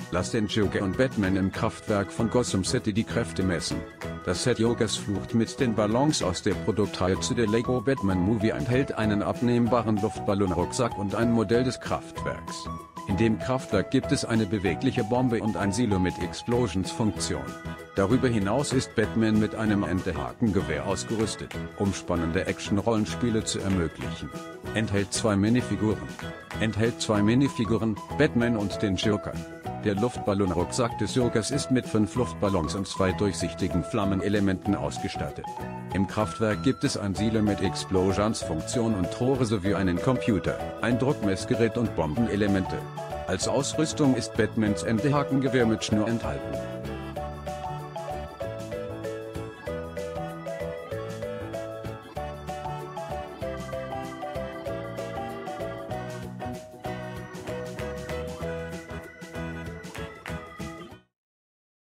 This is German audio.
Lasst den Joker und Batman im Kraftwerk von Gotham City die Kräfte messen. Das Set Jokers Flucht mit den Ballons aus der Produktreihe zu der Lego Batman Movie enthält einen abnehmbaren Luftballonrucksack und ein Modell des Kraftwerks. In dem Kraftwerk gibt es eine bewegliche Bombe und ein Silo mit Explosionsfunktion. Darüber hinaus ist Batman mit einem Enterhakengewehr ausgerüstet, um spannende Action-Rollenspiele zu ermöglichen. Enthält zwei Minifiguren, Batman und den Joker. Der Luftballonrucksack des Jokers ist mit 5 Luftballons und 2 durchsichtigen Flammenelementen ausgestattet. Im Kraftwerk gibt es ein Silo mit Explosionsfunktion und Tore sowie einen Computer, ein Druckmessgerät und Bombenelemente. Als Ausrüstung ist Batmans Enterhakengewehr mit Schnur enthalten.